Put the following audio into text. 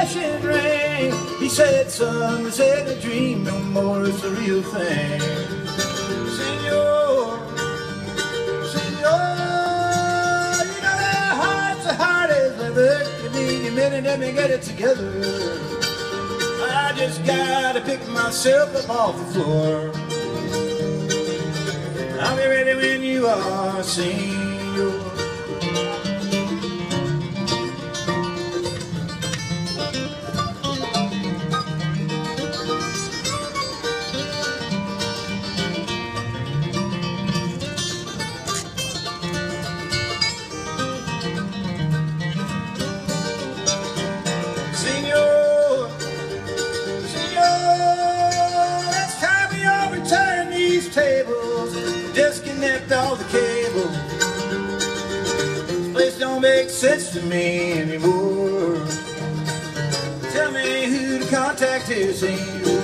flashing rain. He said, son, this ain't a dream no more, it's a real thing. Senor, senor, you know that heart's as hard as leather. Give me a minute, let me get it together. I just gotta pick myself up off the floor. I'll be ready when you are, senor. Senor, it's time we overturn these tables, disconnect all the cables. This place don't make sense to me anymore. Tell me who to contact here, senor.